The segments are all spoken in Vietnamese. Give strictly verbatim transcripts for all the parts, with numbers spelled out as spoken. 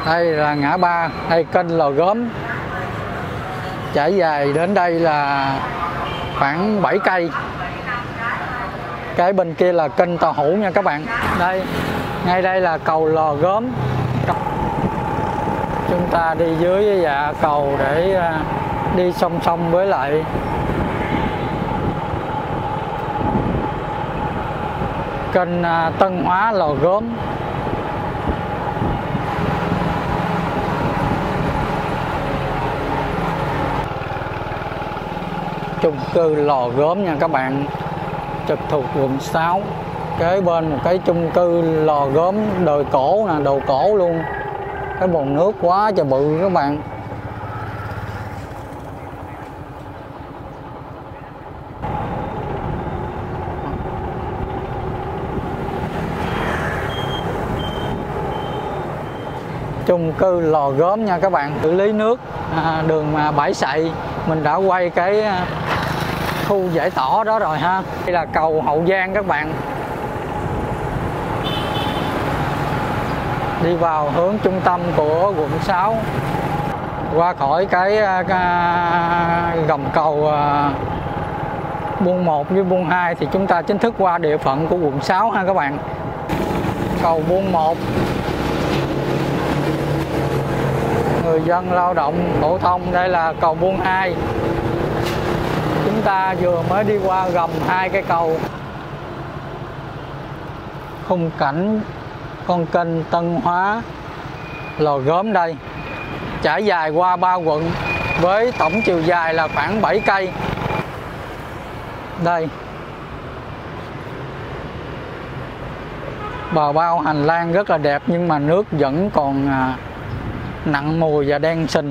Đây là ngã ba, đây kênh Lò Gốm trải dài đến đây là khoảng bảy cây. Cái bên kia là kênh Tàu Hủ nha các bạn. Đây, ngay đây là cầu Lò Gốm. Chúng ta đi dưới dạ cầu để đi song song với lại kênh Tân Hóa Lò Gốm. Chung cư Lò Gốm nha các bạn, trực thuộc quận sáu. Kế bên một cái chung cư Lò Gốm đời cổ nè, đồ cổ luôn. Cái bồn nước quá trời bự các bạn. Chung cư Lò Gốm nha các bạn, xử lý nước à, đường mà bãi sậy. Mình đã quay cái khu giải tỏa đó rồi ha. Đây là cầu Hậu Giang các bạn, đi vào hướng trung tâm của quận sáu. Qua khỏi cái, cái gầm cầu buôn một với buôn hai thì chúng ta chính thức qua địa phận của quận sáu ha các bạn. Cầu buôn một, người dân lao động phổ thông. Đây là cầu buôn hai. Chúng ta vừa mới đi qua gầm hai cái cầu. Khung cảnh con kênh Tân Hóa Lò Gốm đây trải dài qua ba quận với tổng chiều dài là khoảng bảy cây. Đây, bờ bao hành lang rất là đẹp nhưng mà nước vẫn còn à, nặng mùi và đen sình.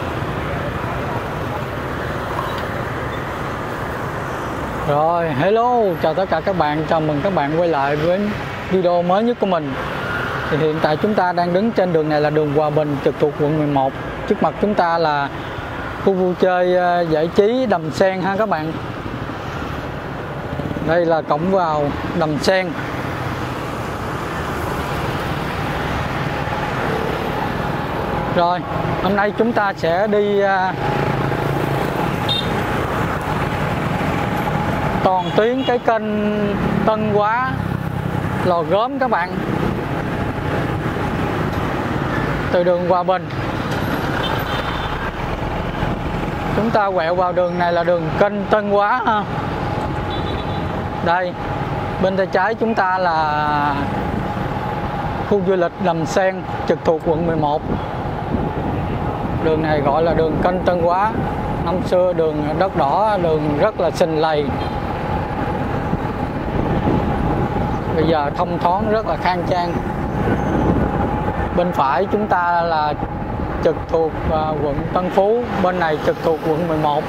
Rồi, hello, chào tất cả các bạn, chào mừng các bạn quay lại với video mới nhất của mình. Thì hiện tại chúng ta đang đứng trên đường này là đường Hòa Bình, trực thuộc quận mười một. Trước mặt chúng ta là khu vui chơi giải trí Đầm Sen ha các bạn. Đây là cổng vào Đầm Sen. Rồi, hôm nay chúng ta sẽ đi toàn tuyến cái kênh Tân Hóa Lò Gốm các bạn. Từ đường Hòa Bình chúng ta quẹo vào đường này là đường kênh Tân Hóa ha. Đây, bên tay trái chúng ta là khu du lịch Đầm Sen trực thuộc quận mười một. Đường này gọi là đường kênh Tân Hóa. Năm xưa đường đất đỏ, đường rất là xình lầy. Bây giờ thông thoáng rất là khang trang. Bên phải chúng ta là trực thuộc uh, quận Tân Phú, bên này trực thuộc quận mười một.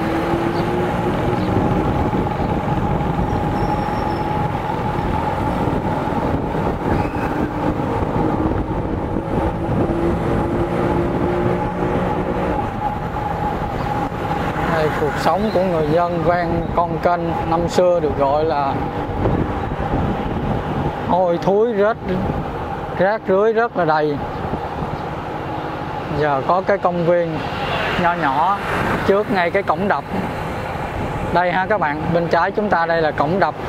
Đây, cuộc sống của người dân ven con kênh năm xưa được gọi là hôi thối, rác rác rưới rất là đầy. Giờ có cái công viên nho nhỏ trước ngay cái cổng đập đây ha các bạn. Bên trái chúng ta đây là cổng đập,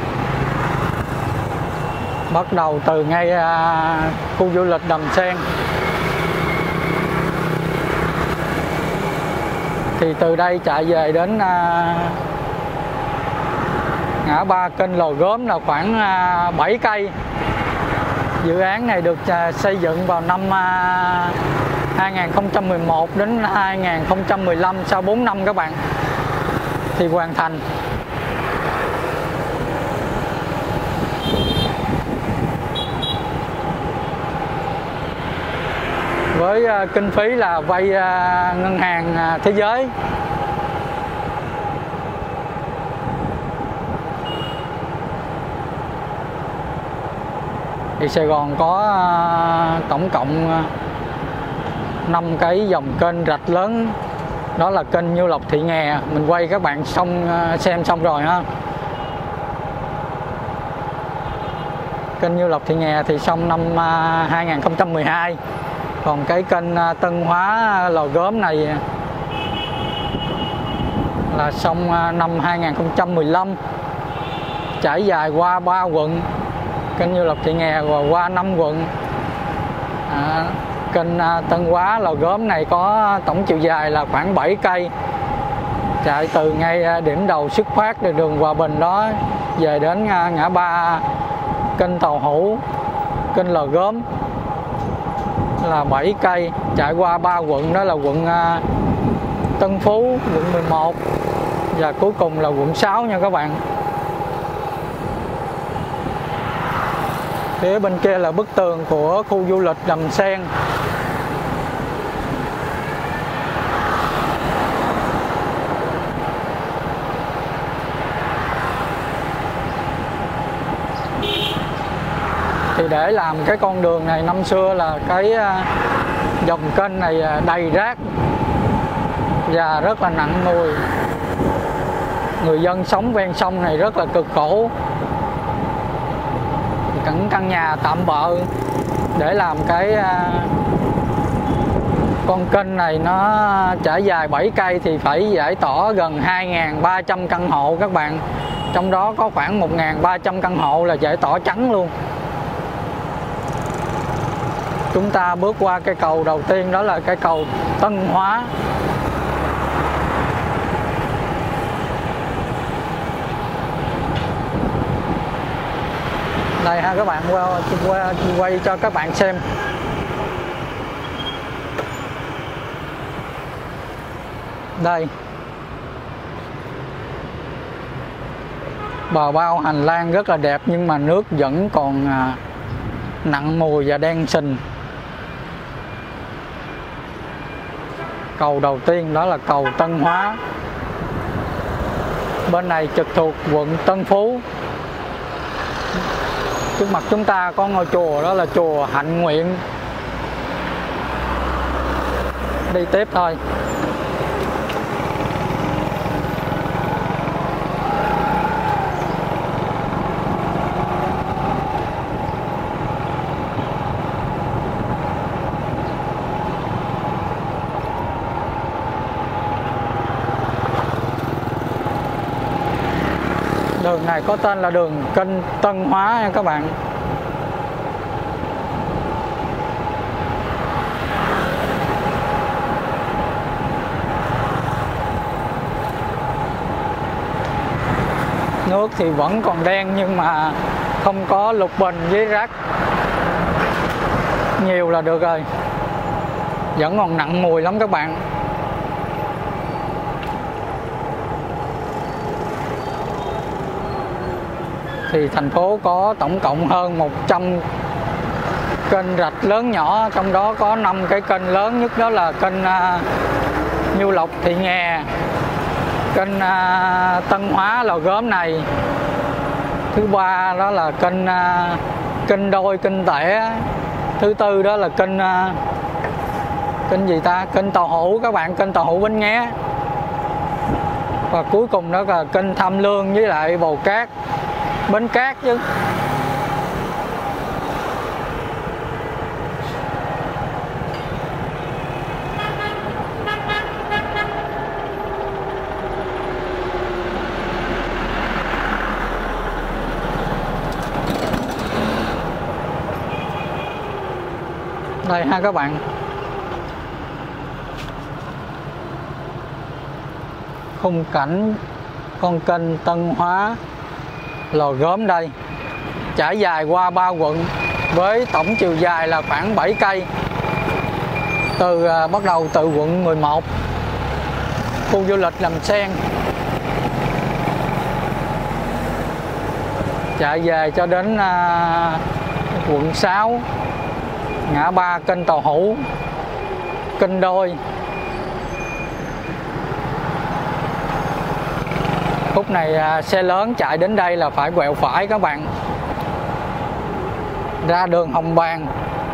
bắt đầu từ ngay à, khu du lịch Đầm Sen. Thì từ đây chạy về đến à, ngã ba kênh Lò Gốm là khoảng à, bảy cây. Dự án này được à, xây dựng vào năm à, hai nghìn không trăm mười một đến hai nghìn không trăm mười lăm, sau bốn năm các bạn thì hoàn thành. Với uh, kinh phí là vay uh, ngân hàng uh, thế giới. Thì Sài Gòn có uh, tổng cộng uh, năm cái dòng kênh rạch lớn. Đó là kênh Nhiêu Lộc Thị Nghè. Mình quay các bạn xong xem xong rồi ha. Kênh Nhiêu Lộc Thị Nghè thì xong năm hai nghìn không trăm mười hai. Còn cái kênh Tân Hóa Lò Gốm này là xong năm hai nghìn không trăm mười lăm, trải dài qua ba quận, kênh Nhiêu Lộc Thị Nghè và qua năm quận. à, Kênh Tân Hóa Lò Gốm này có tổng chiều dài là khoảng bảy cây, chạy từ ngay điểm đầu xuất phát từ đường Hòa Bình đó về đến ngã ba kênh Tàu Hủ, kênh Lò Gốm là bảy cây, chạy qua ba quận, đó là quận Tân Phú, quận mười một và cuối cùng là quận sáu nha các bạn. Phía bên kia là bức tường của khu du lịch Đầm Sen. Thì để làm cái con đường này năm xưa là cái dòng kênh này đầy rác và rất là nặng mùi. Người dân sống ven sông này rất là cực khổ. Những căn nhà tạm bợ để làm cái con kênh này nó trải dài bảy cây thì phải giải tỏa gần hai nghìn ba trăm căn hộ các bạn. Trong đó có khoảng một nghìn ba trăm căn hộ là giải tỏa trắng luôn. Chúng ta bước qua cây cầu đầu tiên, đó là cây cầu Tân Hóa. Đây ha các bạn, qua, qua quay cho các bạn xem. Đây, bờ bao hành lang rất là đẹp nhưng mà nước vẫn còn à, nặng mùi và đen sình. Cầu đầu tiên đó là cầu Tân Hóa. Bên này trực thuộc quận Tân Phú. Trước mặt chúng ta có ngôi chùa, đó là chùa Hạnh Nguyện. Đi tiếp thôi. Đường này có tên là đường kênh Tân Hóa nha các bạn. Nước thì vẫn còn đen nhưng mà không có lục bình với rác nhiều là được rồi. Vẫn còn nặng mùi lắm các bạn. Thì thành phố có tổng cộng hơn một trăm kênh rạch lớn nhỏ, trong đó có năm cái kênh lớn nhất, đó là kênh uh, Nhiêu Lộc Thị Nghè, kênh uh, Tân Hóa Lò Gốm này. Thứ ba đó là kênh uh, kênh Đôi, kênh Tẻ. Thứ tư đó là kênh uh, kênh gì ta, kênh Tàu Hủ các bạn, kênh Tàu Hủ Bến Nghé. Và cuối cùng đó là kênh Tham Lương với lại Bầu Cát, Bến Cát chứ. Đây ha các bạn. Khung cảnh con kênh Tân Hóa Lò Gốm đây, trải dài qua ba quận với tổng chiều dài là khoảng bảy cây. Từ à, bắt đầu từ quận mười một, khu du lịch Đầm Sen, chạy về cho đến à, quận sáu, ngã ba kênh Tàu Hủ, kênh Đôi. Khúc này à, xe lớn chạy đến đây là phải quẹo phải các bạn, ra đường Hồng Bàng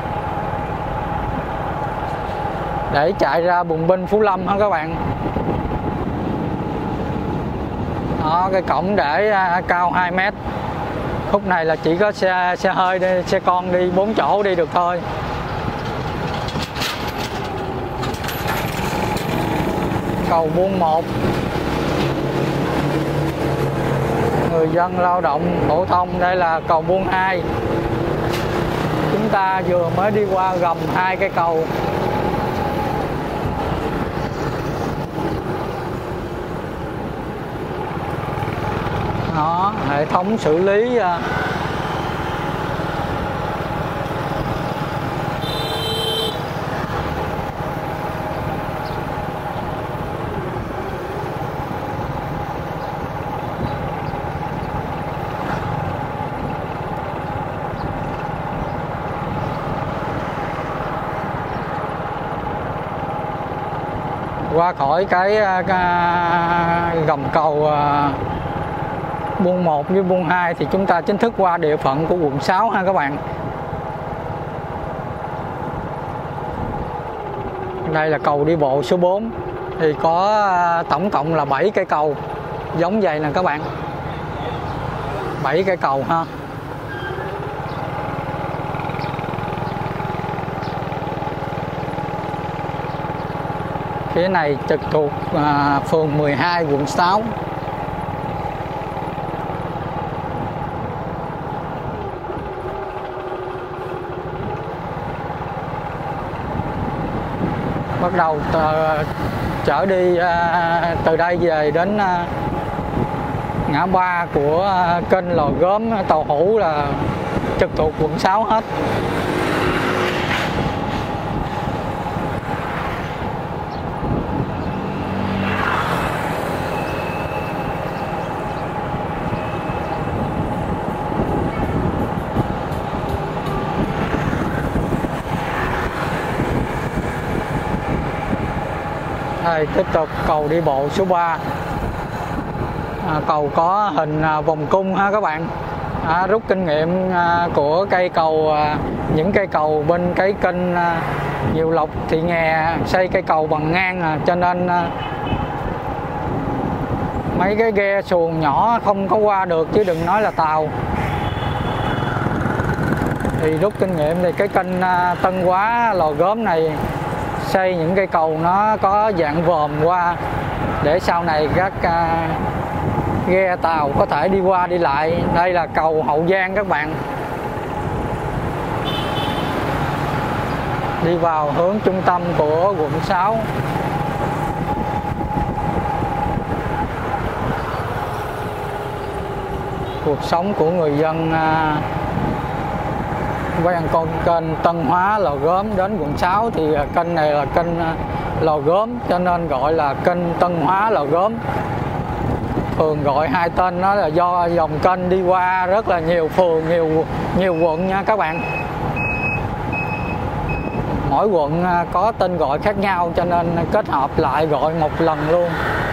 để chạy ra Bùng Binh, Phú Lâm hả các bạn. Đó, cái cổng để à, cao hai mét. Khúc này là chỉ có xe xe hơi đi, xe con đi bốn chỗ đi được thôi. cầu Buôn một. Người dân lao động phổ thông. Đây là cầu Buôn hai. Chúng ta vừa mới đi qua gầm hai cái cầu. Đó, hệ thống xử lý qua khỏi cái, cái gầm cầu Buôn một với Buôn hai thì chúng ta chính thức qua địa phận của quận sáu ha các bạn. Đây là cầu đi bộ số bốn. Thì có tổng cộng là bảy cây cầu giống vậy nè các bạn. bảy cây cầu ha. Phía này trực thuộc à, phường mười hai quận sáu. Bắt đầu trở đi à, từ đây về đến à, ngã ba của à, kênh Lò Gốm Tàu Hủ là trực thuộc quận sáu hết. Đây, tiếp tục cầu đi bộ số ba. À, cầu có hình à, vòng cung ha các bạn. À, rút kinh nghiệm à, của cây cầu à, những cây cầu bên cái kênh à, Nhiều Lộc Thị Nghè xây cây cầu bằng ngang à, cho nên à, mấy cái ghe xuồng nhỏ không có qua được chứ đừng nói là tàu. Thì rút kinh nghiệm thì cái kênh à, Tân Hóa Lò Gốm này xây những cây cầu nó có dạng vòm qua để sau này các à, ghe tàu có thể đi qua đi lại. Đây là cầu Hậu Giang các bạn. Đi vào hướng trung tâm của quận sáu. Cuộc sống của người dân à, ven con kênh Tân Hóa Lò Gốm đến quận sáu thì kênh này là kênh Lò Gốm cho nên gọi là kênh Tân Hóa Lò Gốm. Thường gọi hai tên đó là do dòng kênh đi qua rất là nhiều phường, nhiều nhiều quận nha các bạn. Mỗi quận có tên gọi khác nhau cho nên kết hợp lại gọi một lần luôn.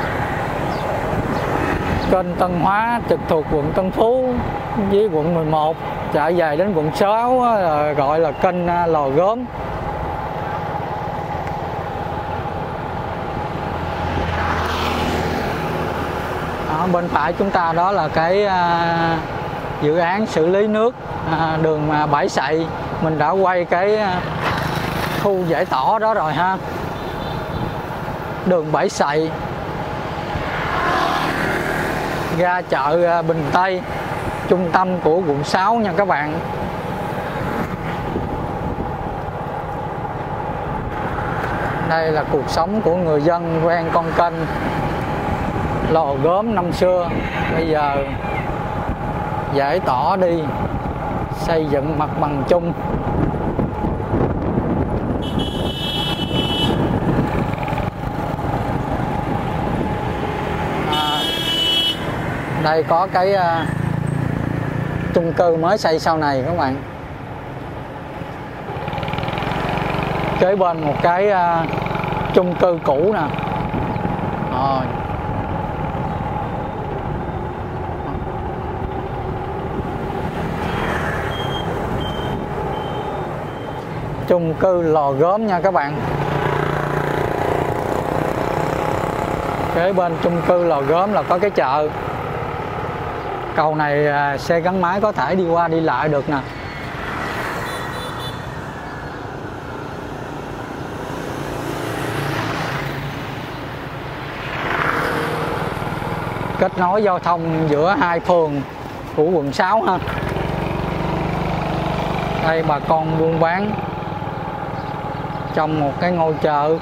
Kênh Tân Hóa trực thuộc quận Tân Phú với quận mười một, chạy về đến quận sáu gọi là kênh Lò Gốm. Ở bên phải chúng ta đó là cái à, dự án xử lý nước à, đường à, Bãi Sậy. Mình đã quay cái à, khu giải tỏa đó rồi ha. Đường Bãi Sậy ra chợ à, Bình Tây, trung tâm của quận sáu nha các bạn. Đây là cuộc sống của người dân ven con kênh Lò Gốm năm xưa. Bây giờ giải tỏa đi, xây dựng mặt bằng chung. À, đây có cái uh, chung cư mới xây sau này các bạn. Kế bên một cái uh, chung cư cũ nè. Rồi. Chung cư Lò Gốm nha các bạn. Kế bên chung cư Lò Gốm là có cái chợ. Cầu này à, xe gắn máy có thể đi qua đi lại được nè. kết nối giao thông giữa hai phường của quận sáu ha. Đây bà con buôn bán trong một cái ngôi chợ.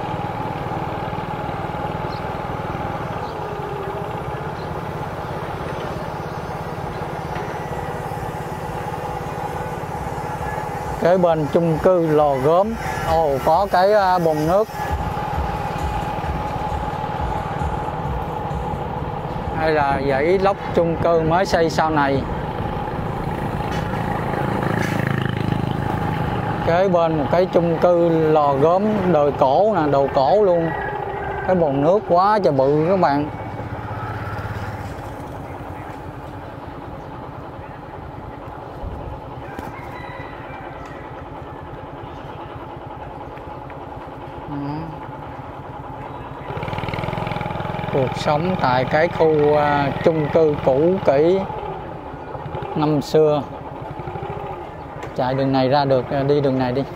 Kế bên chung cư Lò Gốm, ồ có cái bồn nước. Đây là dãy lốc chung cư mới xây sau này. Kế bên một cái chung cư Lò Gốm đời cổ nè, đồ cổ luôn. Cái bồn nước quá trời bự các bạn. Cuộc sống tại cái khu uh, chung cư cũ kỹ năm xưa. Chạy đường này ra được, đi đường này đi.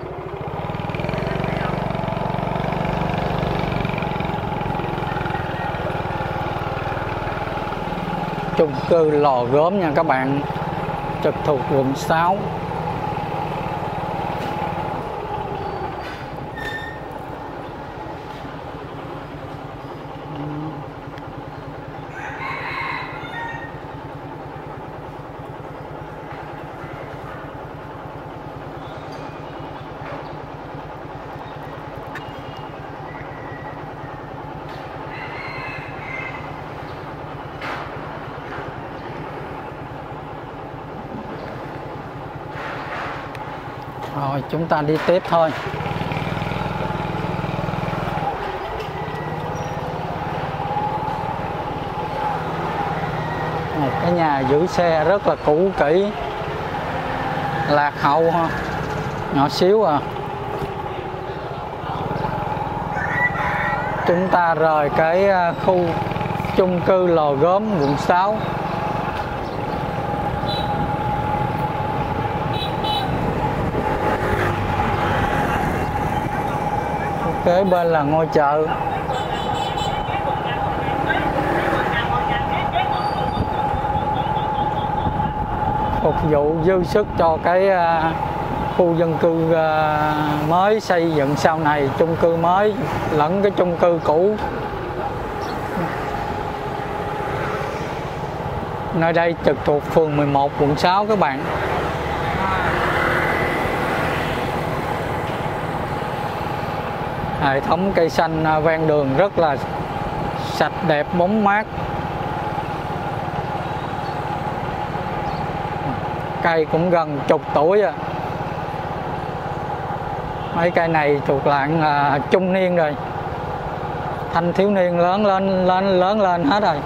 Chung cư Lò Gốm nha các bạn, trực thuộc quận sáu. Rồi chúng ta đi tiếp thôi. Một cái nhà giữ xe rất là cũ kỹ, lạc hậu ha, nhỏ xíu à. Chúng ta rời cái khu chung cư Lò Gốm quận sáu. Kế bên là ngôi chợ. Phục vụ dư sức cho cái uh, khu dân cư uh, mới xây dựng sau này, chung cư mới lẫn cái chung cư cũ. Nơi đây trực thuộc phường mười một quận sáu các bạn. Hệ thống cây xanh ven đường rất là sạch đẹp, bóng mát. Cây cũng gần chục tuổi rồi. Mấy cây này thuộc dạng là trung niên rồi, thanh thiếu niên lớn lên lên lớn lên hết rồi.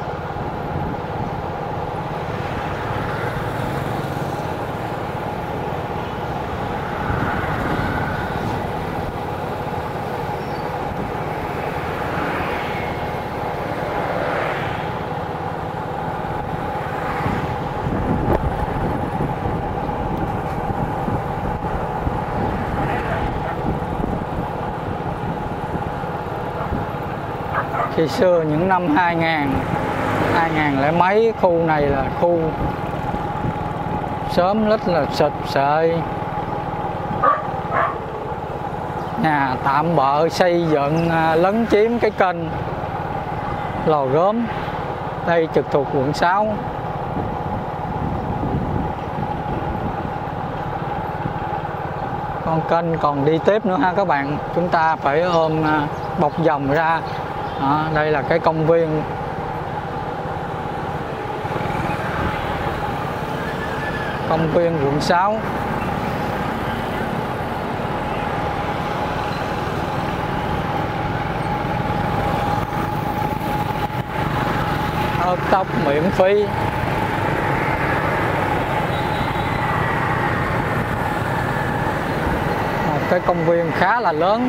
Khi xưa những năm hai nghìn, hai nghìn lẻ mấy, khu này là khu xóm rất là sụp sệ, nhà tạm bợ xây dựng lấn chiếm cái kênh Lò Gốm. Đây trực thuộc quận sáu. Con kênh còn đi tiếp nữa ha các bạn. Chúng ta phải ôm bọc vòng ra. Đó, đây là cái công viên công viên quận sáu. Hớt tóc miễn phí. Một cái công viên khá là lớn.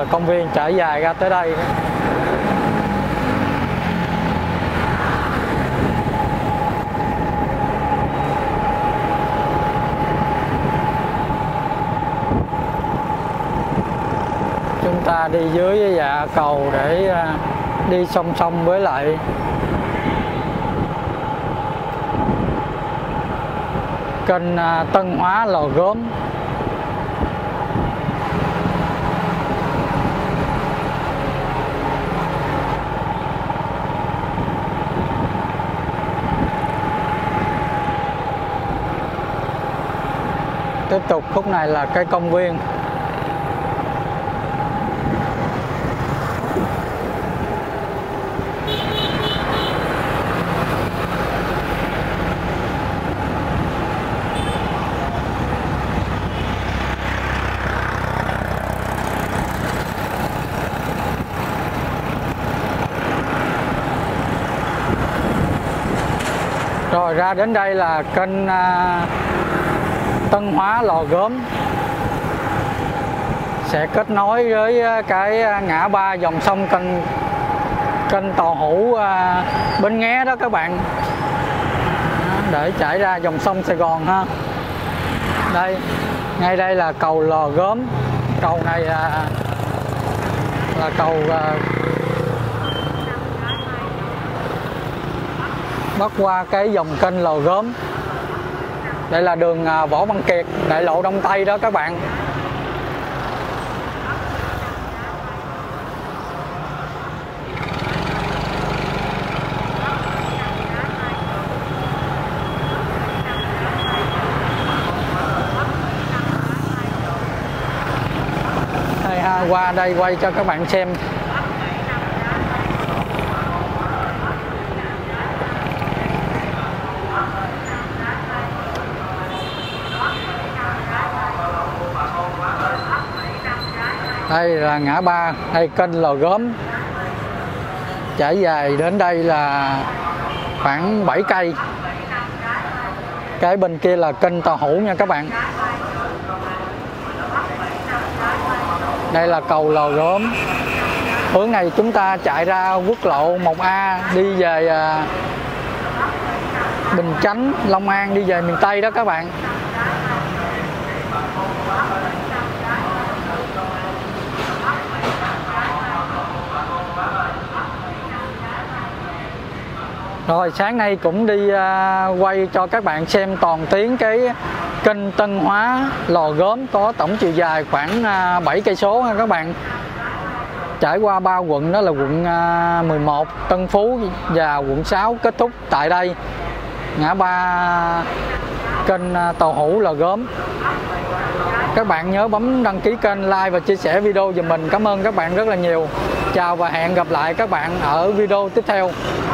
công viên trải dài ra tới đây. Chúng ta đi dưới dạ cầu để đi song song với lại kênh Tân Hóa Lò Gốm. Tiếp tục khúc này là cái công viên. Rồi ra đến đây là kênh uh, Tân Hóa Lò Gốm, sẽ kết nối với cái ngã ba dòng sông kênh kênh Tàu Hủ uh, Bến Nghé đó các bạn, để chảy ra dòng sông Sài Gòn ha. Đây, ngay đây là cầu Lò Gốm. Cầu này uh, là cầu uh, bắc qua cái dòng kênh Lò Gốm. Đây là đường Võ Văn Kiệt, đại lộ Đông Tây đó các bạn. Đây ha, qua đây quay cho các bạn xem. Đây là ngã ba, đây kênh Lò Gốm trải dài đến đây là khoảng bảy cây. Cái bên kia là kênh Tàu Hủ nha các bạn. Đây là cầu Lò Gốm. Hướng này chúng ta chạy ra quốc lộ một A đi về Bình Chánh, Long An, đi về miền Tây đó các bạn. Rồi sáng nay cũng đi uh, quay cho các bạn xem toàn tuyến cái kênh Tân Hóa Lò Gốm, có tổng chiều dài khoảng uh, bảy cây số nha các bạn. Trải qua ba quận, đó là quận uh, mười một, Tân Phú và quận sáu, kết thúc tại đây ngã ba kênh uh, Tàu Hủ Lò Gốm. Các bạn nhớ bấm đăng ký kênh, like và chia sẻ video giùm mình. Cảm ơn các bạn rất là nhiều. Chào và hẹn gặp lại các bạn ở video tiếp theo.